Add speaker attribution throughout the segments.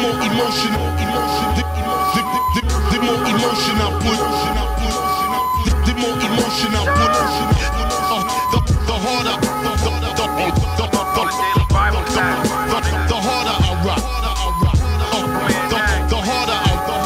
Speaker 1: more emotion I put, the more emotion I put, the harder, the harder I rock, the harder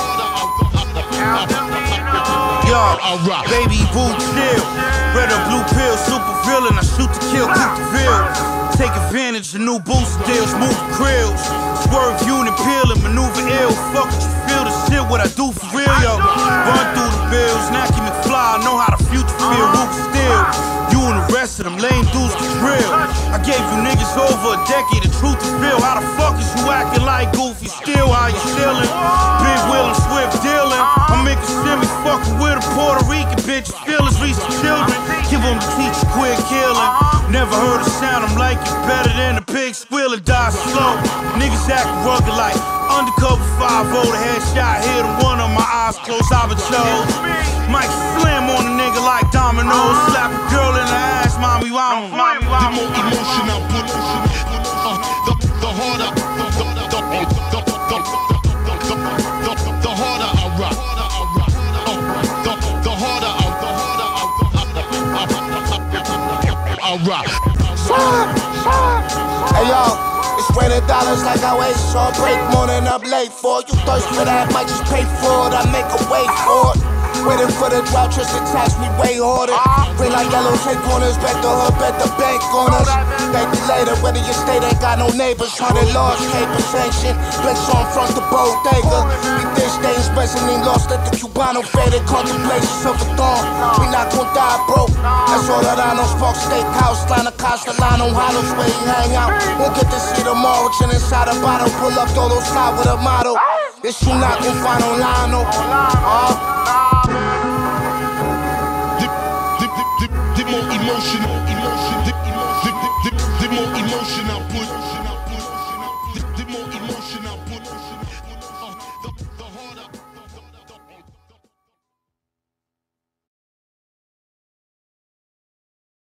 Speaker 2: I rock. Baby boo chill, red or blue pill, super villain. I shoot to kill, keep the real. Take advantage of new booster deals, move krills. Swerve unit, peel and maneuver ill. Fuck what you feel, the shit what I do for real, yo. Run through the bills, Nacky McFly, I know how the future feel, Root still. You and the rest of them lame dudes can drill. I gave you niggas over a decade of truth to feel. How the fuck is you acting like Goofy still? How you feeling? Big wheel and swift dealing. I'm making shimmy, fucking with a Puerto Rican bitch. Feelings reach the children. Give them the teacher, quit killing. Never heard a sound, I'm like you better than a pig squeal and die slow. Niggas act rugged like undercover 5-0. The headshot hit him, one of my eyes closed, I been chose. Mike slam on a nigga like dominoes. Slap a girl in the ass, mommy, wow.
Speaker 1: The more emotion I put, the harder, the harder I rock, the harder I rock.
Speaker 3: Hey yo, it's $20 like I wait, so I break morning up late for it. You thirsty for that, might just pay for it, I make a way for it. Waiting for the drought, just to tax me way harder. Bring like yellow, take corners, bet the hood, bet the bank on us. Thank you later, whether your state ain't got no neighbors. 100 laws, paper sanction, Blitz on front the bodega. We dish stains, specimen lost at the Cubano faded contemplations of a thorn. We not gon' die broke. That's all that I know. Spark Steakhouse, Lana Castellano, Hollows where he hang out. Won't get to see the origin inside a bottle. Pull up Dolo slide with a model. This you not gon' find online, no.
Speaker 1: The more emotion, the more emotion I put.